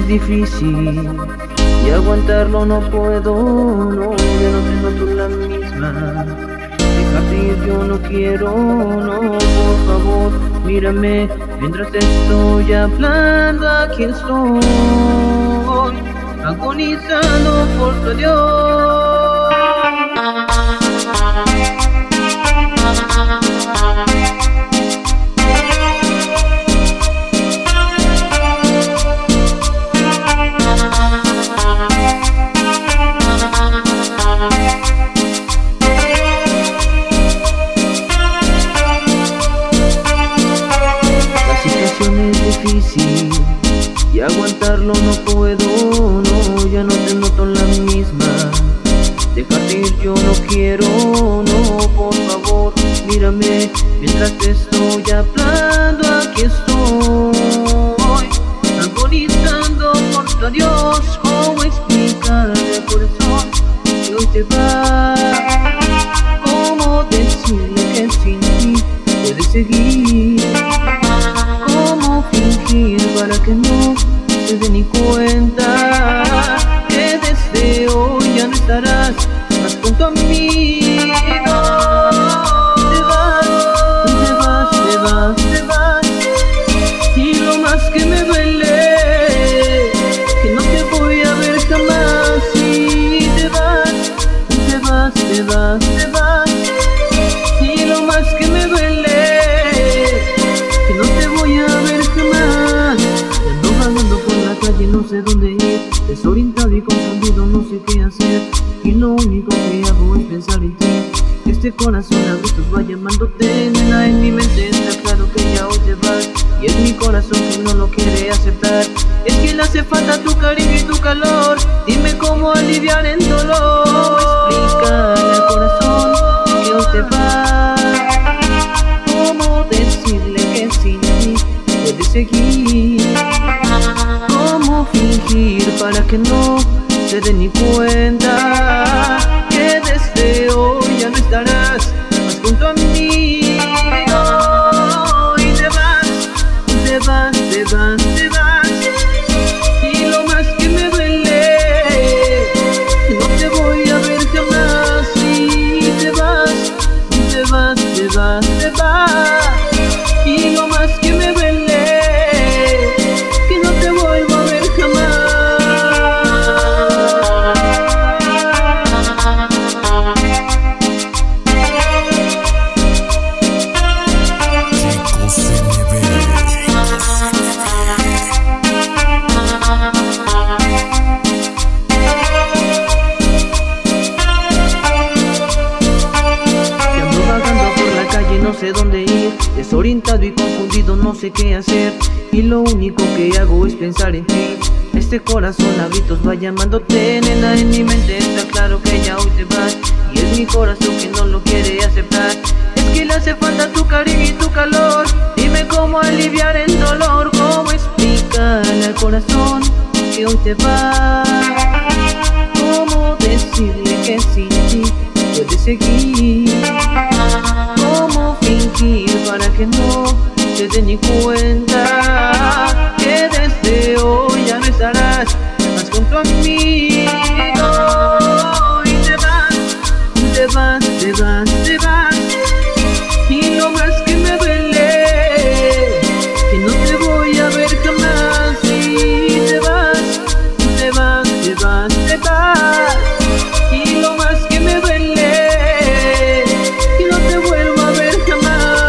difícil y aguantarlo no puedo, no, ya no te noto la misma. Déjate ir, yo no quiero, no, por favor, mírame mientras te estoy hablando, aquí estoy, agonizando por tu adiós. Difícil y aguantarlo no puedo, no, ya no te noto la misma. Dejarte ir yo no quiero, no, por favor, mírame mientras te estoy hablando, aquí estoy, agonizando por tu adiós. ¿Cómo explicarle al corazón que hoy te vas? ¿Cómo decirle que sin ti puedes seguir? Para que no se dé ni cuenta que desde hoy ya no estarás más junto a mí. No, te vas, te vas, te vas, te vas. Y lo más que me duele, que no te voy a ver jamás. Y te vas, te vas, te vas, te vas. Y lo más que me duele, que no te voy a ver jamás. Y no sé dónde ir, desorientado y confundido, no sé qué hacer. Y lo único que hago es pensar en ti. Este corazón a gritos va llamándote, nena, en mi mente está claro que ya hoy te vas. Y es mi corazón que no lo quiere aceptar. Es que le hace falta tu cariño y tu calor. Dime cómo aliviar el dolor. Explícale al corazón que hoy te vas. Cómo decirle que sin ti puedes seguir. Fingir para que no se dé ni cuenta que desde hoy ya no estarás más junto a mí. Oh, y te vas, te vas, te vas, te vas. Y lo más que me duele, que no te voy a ver jamás. Y te vas, te vas, te vas, te vas. Y lo más que me duele, que no te vuelvo a ver jamás. Que ando vagando por la calle, no sé dónde ir, desorientado y confundido, no sé qué hacer. Y lo único que hago es pensar en ti. Este corazón a gritos va llamándote, nena, en mi mente está claro que ya hoy te vas. Y es mi corazón que no lo quiere aceptar. Es que le hace falta tu cariño y tu calor. Dime cómo aliviar el dolor. Cómo explicarle al corazón que hoy te vas. Cómo decirle que sin ti puedes seguir. Cómo fingir para que no se dé ni cuenta que desde hoy ya no estarás más junto a mí. Oh, y te vas, te vas, te vas, te vas. Y lo más que me duele, que no te voy a ver jamás. Y te vas, te vas, te vas, te vas. Y lo más que me duele, que no te vuelvo a ver jamás.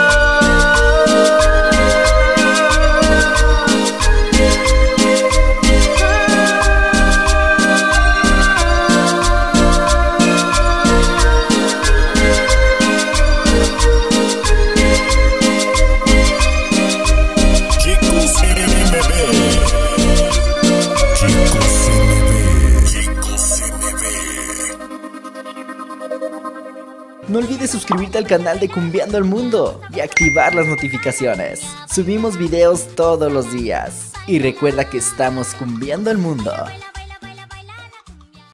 No olvides suscribirte al canal de Cumbiando el Mundo y activar las notificaciones. Subimos videos todos los días. Y recuerda que estamos cumbiando el mundo.